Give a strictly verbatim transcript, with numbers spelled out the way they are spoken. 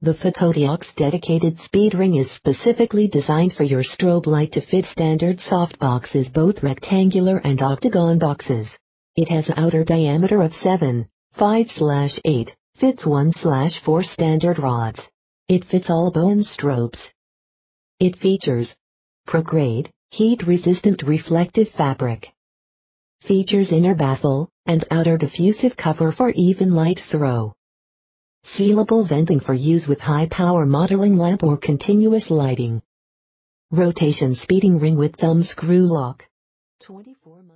The Fotodiox dedicated speed ring is specifically designed for your strobe light to fit standard softboxes, both rectangular and octagon boxes. It has an outer diameter of seven, five slash eight, fits one slash four standard rods. It fits all Bowens Strobes. It features pro-grade, heat-resistant reflective fabric. Features inner baffle, and outer diffusive cover for even light throw. Sealable venting for use with high-power modeling lamp or continuous lighting. Rotation speeding ring with thumb screw lock. twenty-four